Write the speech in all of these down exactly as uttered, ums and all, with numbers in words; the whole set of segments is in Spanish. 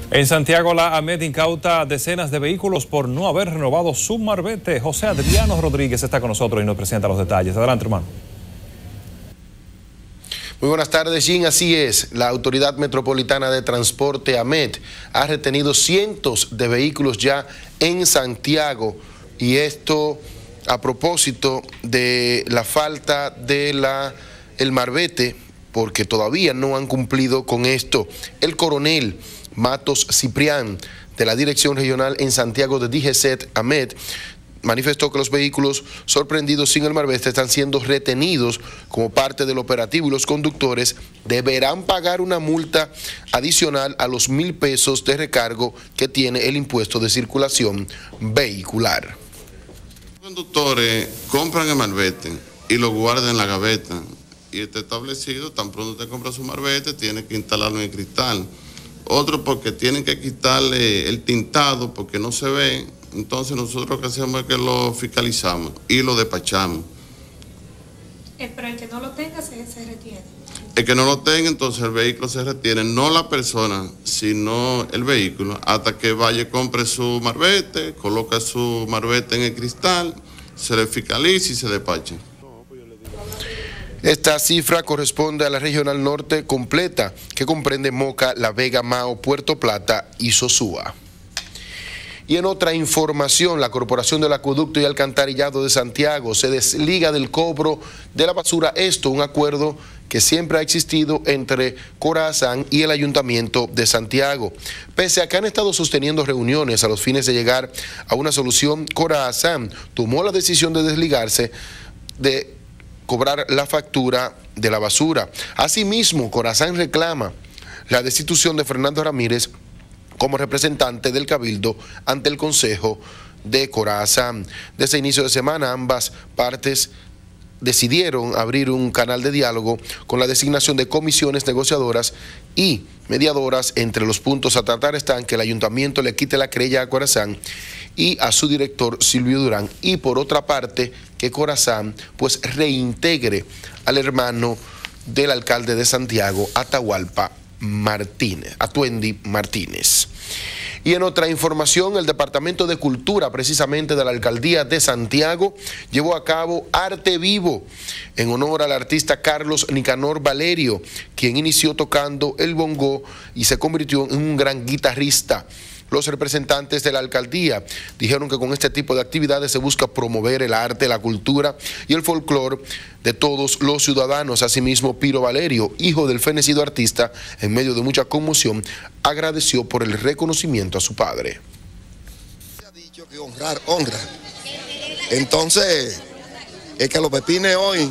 En Santiago, la AMET incauta decenas de vehículos por no haber renovado su marbete. José Adriano Rodríguez está con nosotros y nos presenta los detalles. Adelante, hermano. Muy buenas tardes, Jim. Así es, la Autoridad Metropolitana de Transporte, AMET, ha retenido cientos de vehículos ya en Santiago, y esto a propósito de la falta de la, el marbete, porque todavía no han cumplido con esto. El coronel Matos Ciprián, de la Dirección Regional en Santiago de D G C E T AMET, manifestó que los vehículos sorprendidos sin el marbete están siendo retenidos como parte del operativo y los conductores deberán pagar una multa adicional a los mil pesos de recargo que tiene el impuesto de circulación vehicular. Los conductores compran el marbete y lo guardan en la gaveta, y está establecido, tan pronto usted compra su marbete, tiene que instalarlo en el cristal. Otro porque tienen que quitarle el tintado porque no se ve. Entonces nosotros lo que hacemos es que lo fiscalizamos y lo despachamos. El, pero el que no lo tenga se, se retiene. El que no lo tenga, entonces el vehículo se retiene, no la persona, sino el vehículo, hasta que vaya y compre su marbete, coloca su marbete en el cristal, se le fiscaliza y se despacha. Esta cifra corresponde a la Regional Norte completa, que comprende Moca, La Vega, Mao, Puerto Plata y Sosúa. Y en otra información, la Corporación del Acueducto y Alcantarillado de Santiago se desliga del cobro de la basura. Esto, un acuerdo que siempre ha existido entre Corazán y el Ayuntamiento de Santiago. Pese a que han estado sosteniendo reuniones a los fines de llegar a una solución, Corazán tomó la decisión de desligarse de cobrar la factura de la basura. Asimismo, Corazán reclama la destitución de Fernando Ramírez como representante del Cabildo ante el Consejo de Corazán. Desde inicio de semana, ambas partes decidieron abrir un canal de diálogo con la designación de comisiones negociadoras y mediadoras. Entre los puntos a tratar están que el ayuntamiento le quite la querella a Corazán y a su director Silvio Durán, y por otra parte que Corazán pues reintegre al hermano del alcalde de Santiago, Atahualpa Martínez, Atuendi Martínez. Y en otra información, el Departamento de Cultura, precisamente de la Alcaldía de Santiago, llevó a cabo Arte Vivo en honor al artista Carlos Nicanor Valerio, quien inició tocando el bongo y se convirtió en un gran guitarrista. Los representantes de la alcaldía dijeron que con este tipo de actividades se busca promover el arte, la cultura y el folclore de todos los ciudadanos. Asimismo, Piro Valerio, hijo del fenecido artista, en medio de mucha conmoción, agradeció por el reconocimiento a su padre. Se ha dicho que honrar, honra. Entonces, es que los pepines hoy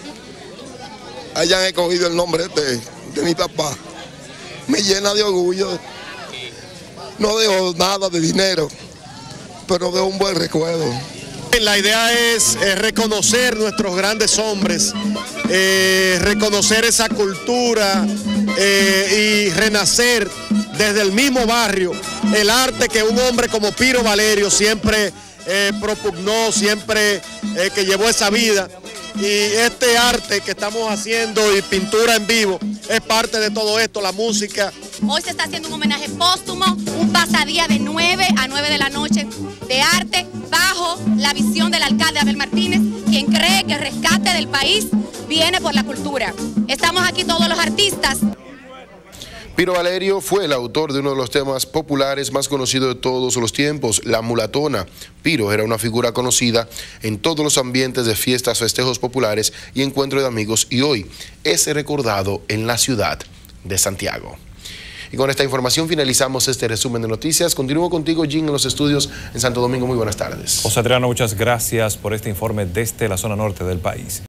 hayan escogido el nombre de, de mi papá. Me llena de orgullo. No dejo nada de dinero, pero dejo un buen recuerdo. La idea es eh, reconocer nuestros grandes hombres, eh, reconocer esa cultura eh, y renacer desde el mismo barrio el arte que un hombre como Piro Valerio siempre eh, propugnó, siempre eh, que llevó esa vida. Y este arte que estamos haciendo y pintura en vivo es parte de todo esto, la música. Hoy se está haciendo un homenaje póstumo, un pasadía de nueve a nueve de la noche de arte bajo la visión del alcalde Abel Martínez, quien cree que el rescate del país viene por la cultura. Estamos aquí todos los artistas. Piro Valerio fue el autor de uno de los temas populares más conocidos de todos los tiempos, La Mulatona. Piro era una figura conocida en todos los ambientes de fiestas, festejos populares y encuentros de amigos, y hoy es recordado en la ciudad de Santiago. Y con esta información finalizamos este resumen de noticias. Continúo contigo, Jim, en los estudios en Santo Domingo. Muy buenas tardes. José Adriano, muchas gracias por este informe desde la zona norte del país.